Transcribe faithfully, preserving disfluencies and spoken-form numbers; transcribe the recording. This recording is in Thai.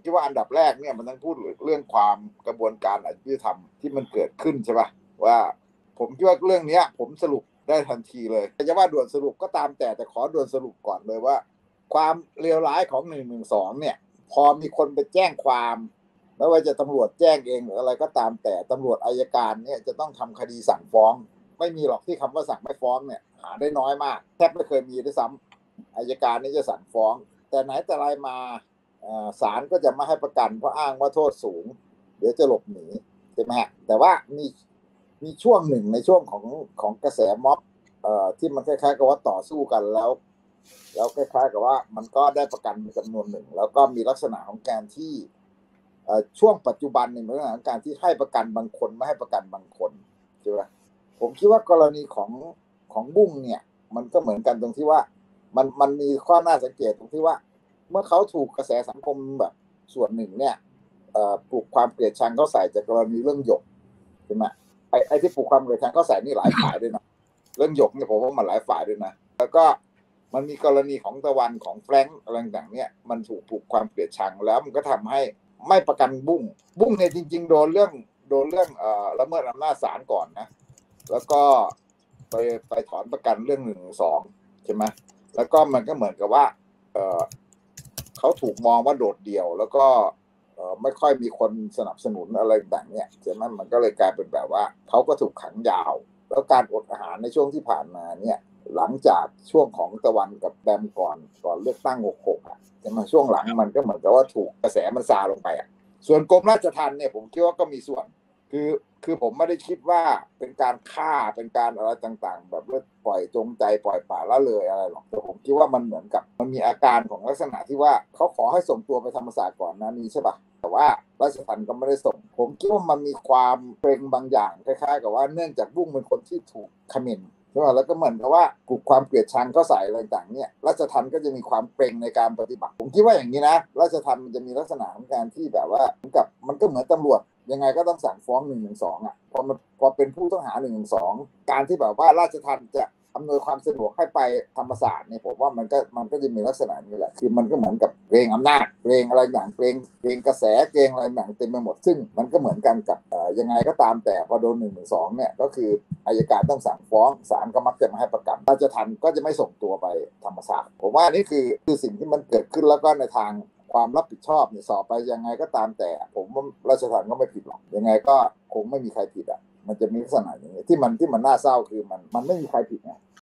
คิดว่าอันดับแรกเนี่ยมันต้องพูดเรื่องความกระบวนการอายุติธรรมที่มันเกิดขึ้นใช่ป่ะว่าผมคิดว่าเรื่องนี้ผมสรุปได้ทันทีเลยจะว่าด่วนสรุปก็ตามแต่แต่ขอด่วนสรุปก่อนเลยว่าความเลวร้ายของหนึ่งหนึ่งสองเนี่ยพอมีคนไปแจ้งความไม่ว่าจะตำรวจแจ้งเองหรืออะไรก็ตามแต่ตำรวจอัยการเนี่ยจะต้องทำคดีสั่งฟ้องไม่มีหรอกที่คำว่าสั่งไม่ฟ้องเนี่ยหาได้น้อยมากแทบไม่เคยมีด้วยซ้ำอัยการนี่จะสั่งฟ้องแต่ไหนแต่ไรมาศาลก็จะไม่ให้ประกันเพราะอ้างว่าโทษสูงเดี๋ยวจะหลบหนีใช่ไหมแต่ว่ามีมีช่วงหนึ่งในช่วงของของกระแสม็อบเอ่อที่มันคล้ายๆกับว่าต่อสู้กันแล้วแล้วคล้ายๆกับว่ามันก็ได้ประกันจำนวนหนึ่งแล้วก็มีลักษณะของการที่ช่วงปัจจุบันในเรื่องของการที่ให้ประกันบางคนไม่ให้ประกันบางคนใช่ไหมผมคิดว่ากรณีของของบุ้งเนี่ยมันก็เหมือนกันตรงที่ว่ามันมันมีข้อน่าสังเกตตรงที่ว่าเมื่อเขาถูกกระแสสังคมแบบส่วนหนึ่งเนี่ยปลูกความเกลียดชังเขาใส่จากกรณีเรื่องหยกใช่ไหมไอ้ไอ้ที่ปลูกความเกลียดชังเขาใส่นี่หลายฝ่ายด้วยนะเรื่องหยกเนี่ยผมว่ามันหลายฝ่ายด้วยนะแล้วก็มันมีกรณีของตะวันของแฟรงค์อะไรต่างๆเนี่ยมันถูกปลูกความเกลียดชังแล้วมันก็ทำให้ไม่ประกันบุ้งบุ้งเนี่ยจริงๆโดนเรื่องโดนเรื่องเอ่อละเมิดอำนาจศาลก่อนนะแล้วก็ไปไปถอนประกันเรื่องหนึ่งสองใช่ไหมแล้วก็มันก็เหมือนกับว่าเออเขาถูกมองว่าโดดเดี่ยวแล้วก็เออไม่ค่อยมีคนสนับสนุนอะไรต่างเนี่ยใช่ไหมมันก็เลยกลายเป็นแบบว่าเขาก็ถูกขังยาวแล้วการอดอาหารในช่วงที่ผ่านมาเนี่ยหลังจากช่วงของตะวันกับแบมก่อนก่อนเลือกตั้งหกหกอ่ะใช่ไหมช่วงหลังมันก็เหมือนกับว่าถูกกระแสมันซาลงไปอ่ะส่วนกรมราชทัณฑ์เนี่ยผมคิดว่าก็มีส่วนคือคือผมไม่ได้คิดว่าเป็นการฆ่าเป็นการอะไรต่างๆแบบว่าปล่อยจงใจปล่อยป่าละเลยอะไรหรอกแต่ผมคิดว่ามันเหมือนกับมันมีอาการของลักษณะที่ว่าเขาขอให้ส่งตัวไปธรรมศาสตร์ก่อนนะนี้ใช่ปะแต่ว่าราชทัณฑ์ก็ไม่ได้ส่งผมคิดว่ามันมีความเกรงบางอย่างคล้ายๆกับว่าเนื่องจากบุ้งเป็นคนที่ถูกคอมเมนต์ใช่ป่ะแล้วก็เหมือนกับว่าปลุกความเกลียดชังเข้าใส่อะไรต่างๆเนี่ยราชทัณฑ์ก็จะมีความเกรงในการปฏิบัติผมคิดว่าอย่างนี้นะราชทัณฑ์มันจะมีลักษณะของการที่แบบว่าเหมือนกับมันก็เหมือนตำรวจยังไงก็ต้องสั่งฟ้องหนึ่งหนึ่งสองอ่ะพอมันพอเป็นผู้ต้องหาหนึ่งหนึ่งสองการที่แบบว่าราชทัณฑ์จะอำนวยความสะดวกให้ไปธรรมศาสตร์เนี่ยผมว่ามันก็มันก็จะมีลักษณะนี้แหละคือมันก็เหมือนกับเกรงอำนาจเกรงอะไรอย่างเกรงเกรงกระแสเกรงอะไรอย่างเต็มไปหมดซึ่งมันก็เหมือนกันกับยังไงก็ตามแต่พอโดนหนึ่งหนึ่งสองเนี่ยก็คืออัยการต้องสั่งฟ้องศาลก็มักจะมาให้ประกันราชทัณฑ์ก็จะไม่ส่งตัวไปธรรมศาสตร์ผมว่านี่คือคือสิ่งที่มันเกิดขึ้นแล้วก็ในทางความรับผิดชอบเนี่ยสอบไปยังไงก็ตามแต่ผมว่าราชทัณฑ์ก็ไม่ผิดหรอกยังไงก็คงไม่มีใครผิดอ่ะมันจะมีลักษณะอย่างนี้ที่มันที่มันน่าเศร้าคือมันมันไม่มีใครผิดไง